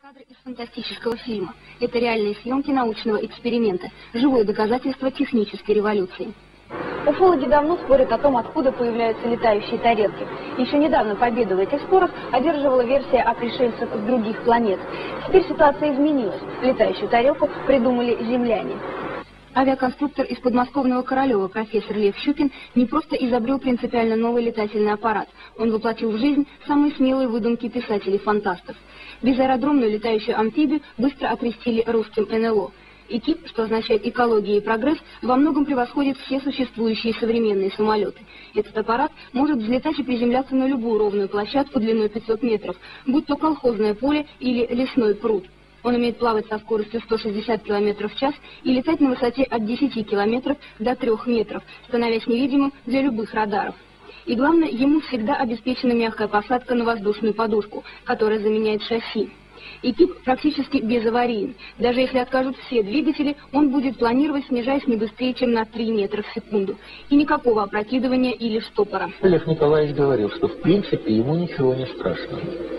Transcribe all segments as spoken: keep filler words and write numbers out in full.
Кадры из фантастического фильма. Это реальные съемки научного эксперимента, живое доказательство технической революции. Уфологи давно спорят о том, откуда появляются летающие тарелки. Еще недавно победу в этих спорах одерживала версия о пришельцах с других планет. Теперь ситуация изменилась. Летающую тарелку придумали земляне. Авиаконструктор из подмосковного Королева профессор Лев Щукин не просто изобрел принципиально новый летательный аппарат. Он воплотил в жизнь самые смелые выдумки писателей-фантастов. Безаэродромную летающую амфибию быстро окрестили русским эн эл о. ЭКИП, что означает экология и прогресс, во многом превосходит все существующие современные самолеты. Этот аппарат может взлетать и приземляться на любую ровную площадку длиной пятьсот метров, будь то колхозное поле или лесной пруд. Он умеет плавать со скоростью сто шестьдесят километров в час и летать на высоте от десяти километров до трёх метров, становясь невидимым для любых радаров. И главное, ему всегда обеспечена мягкая посадка на воздушную подушку, которая заменяет шасси. ЭКИП практически безаварийен. Даже если откажут все двигатели, он будет планировать, снижаясь не быстрее, чем на три метра в секунду. И никакого опрокидывания или штопора. Лев Николаевич говорил, что в принципе ему ничего не страшно,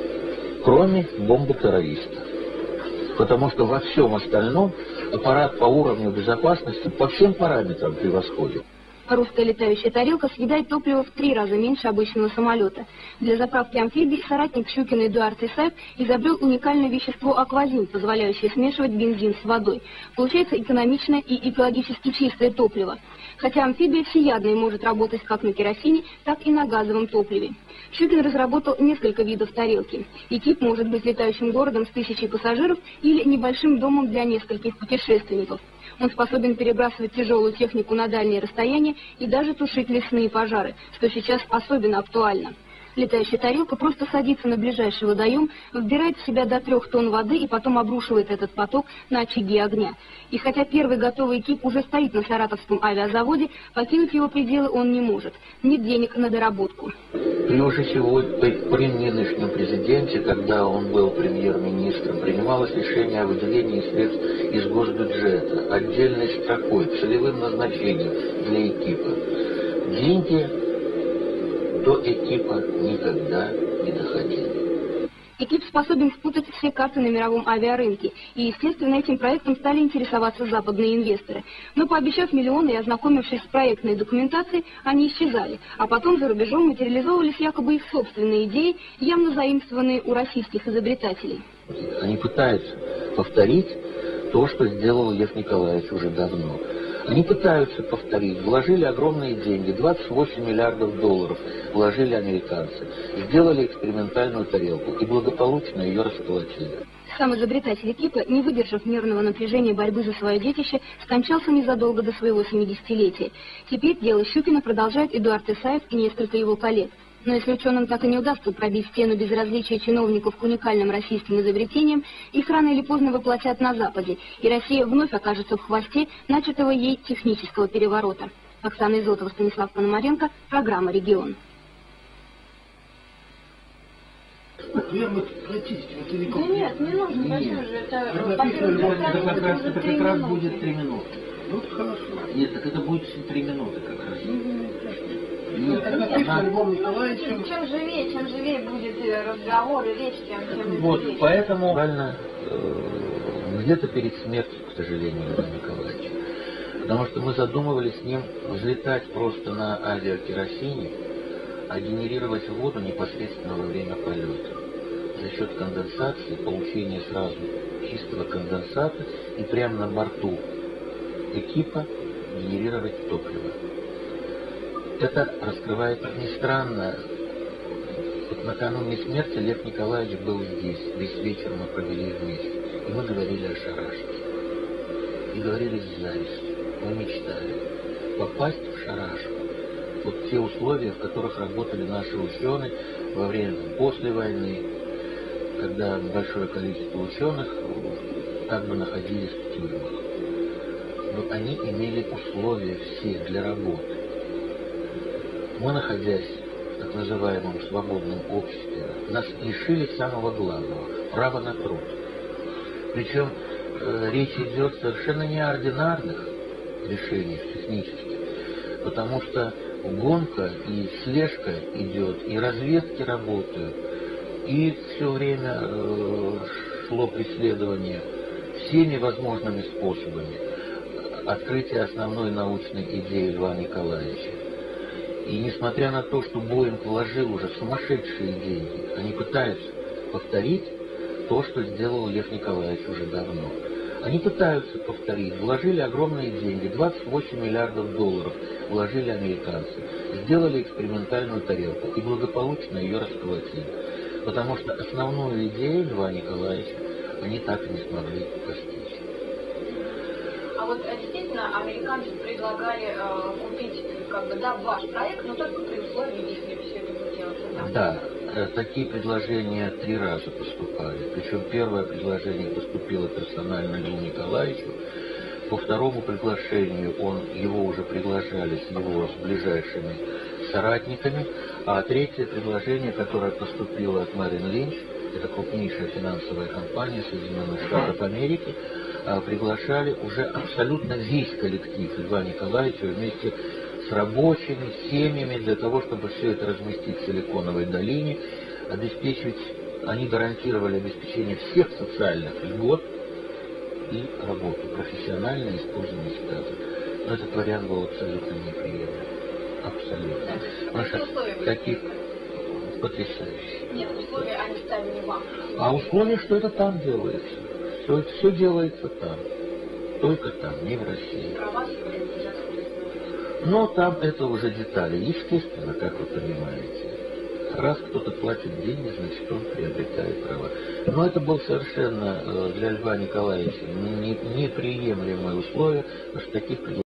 кроме бомбы террориста. Потому что во всем остальном аппарат по уровню безопасности по всем параметрам превосходит. Русская летающая тарелка съедает топливо в три раза меньше обычного самолета. Для заправки амфибий соратник Щукина Эдуард Исаев изобрел уникальное вещество аквазин, позволяющее смешивать бензин с водой. Получается экономичное и экологически чистое топливо. Хотя амфибия всеядная может работать как на керосине, так и на газовом топливе. Щукин разработал несколько видов тарелки. ЭКИП может быть летающим городом с тысячей пассажиров или небольшим домом для нескольких путешественников. Он способен перебрасывать тяжелую технику на дальние расстояния и даже тушить лесные пожары, что сейчас особенно актуально. Летающая тарелка просто садится на ближайший водоем, вбирает в себя до трех тонн воды и потом обрушивает этот поток на очаги огня. И хотя первый готовый ЭКИП уже стоит на Саратовском авиазаводе, покинуть его пределы он не может. Нет денег на доработку. И уже сегодня, при нынешнем президенте, когда он был премьер-министром, принималось решение о выделении средств из госбюджета, отдельной строкой, целевым назначением для ЭКИПа. Деньги до ЭКИПа никогда не доходили. ЭКИП способен спутать все карты на мировом авиарынке, и, естественно, этим проектом стали интересоваться западные инвесторы. Но, пообещав миллионы и ознакомившись с проектной документацией, они исчезали, а потом за рубежом материализовывались якобы их собственные идеи, явно заимствованные у российских изобретателей. Они пытаются повторить то, что сделал Лев Николаевич уже давно. Они пытаются повторить, вложили огромные деньги, двадцать восемь миллиардов долларов вложили американцы, сделали экспериментальную тарелку и благополучно ее расколотили. Сам изобретатель ЭКИПа, не выдержав нервного напряжения борьбы за свое детище, скончался незадолго до своего семидесятилетия. Теперь дело Щукина продолжает Эдуард Исаев и несколько его коллег. Но если ученым так и не удастся пробить стену безразличия чиновников к уникальным российским изобретениям, их рано или поздно воплотят на Западе, и Россия вновь окажется в хвосте начатого ей технического переворота. Оксана Изотова, Станислав Пономаренко, программа «Регион». Прямо прочистить, вот или Да нет, не нужно, зачем же это... Это как раз, это как раз будет три минуты. Ну, хорошо. Нет, так это будет три минуты как раз. Нет, она... Чем, чем живее, чем живее будет разговор и речь, тем, тем Вот, живее. поэтому реально э, где-то перед смертью, к сожалению, Льва Николаевича. Потому что мы задумывались с ним взлетать просто на авиакеросине, а генерировать воду непосредственно во время полета. За счет конденсации, получения сразу чистого конденсата и прямо на борту ЭКИПа генерировать топливо. Это раскрывает, как ни странно, вот накануне смерти Лев Николаевич был здесь, весь вечер мы провели вместе, и мы говорили о шарашке. И говорили с завистью, мы мечтали попасть в шарашку. Вот те условия, в которых работали наши ученые во время, после войны, когда большое количество ученых как бы находились в тюрьмах. Но они имели условия все для работы. Мы, находясь в так называемом свободном обществе, нас лишили самого главного – права на труд. Причем э, речь идет совершенно не о ординарных решениях технических, потому что гонка и слежка идет, и разведки работают, и все время э, шло преследование всеми возможными способами открытия основной научной идеи Льва Николаевича. И несмотря на то, что Боинг вложил уже сумасшедшие деньги, они пытаются повторить то, что сделал Лев Николаевич уже давно. Они пытаются повторить, вложили огромные деньги, двадцать восемь миллиардов долларов вложили американцы, сделали экспериментальную тарелку и благополучно ее расколотили. Потому что основную идею Льва Николаевича они так и не смогли постичь. А вот действительно американцы предлагали э, купить, как бы, да, ваш проект, но только при условии, если все это будет делаться там. Да, э, такие предложения три раза поступали. Причем первое предложение поступило персонально Льву Николаевичу. По второму приглашению он, его уже приглашали с его с ближайшими соратниками. А третье предложение, которое поступило от Мэрил Линч, это крупнейшая финансовая компания Соединенных Штатов Америки, приглашали уже абсолютно весь коллектив Льва Николаевича вместе с рабочими, семьями, для того, чтобы все это разместить в Силиконовой долине, обеспечить, они гарантировали обеспечение всех социальных льгот и работу, профессиональное использование штата. Но этот вариант был абсолютно неприемлем. Абсолютно. Потому что таких потрясающих. Нет, условия они ставили вам. А условие, что это там делается. Все, все делается там. Только там, не в России. Права являются. Но там это уже детали. Естественно, как вы понимаете. Раз кто-то платит деньги, значит он приобретает права. Но это было совершенно для Льва Николаевича неприемлемое условие, потому что таких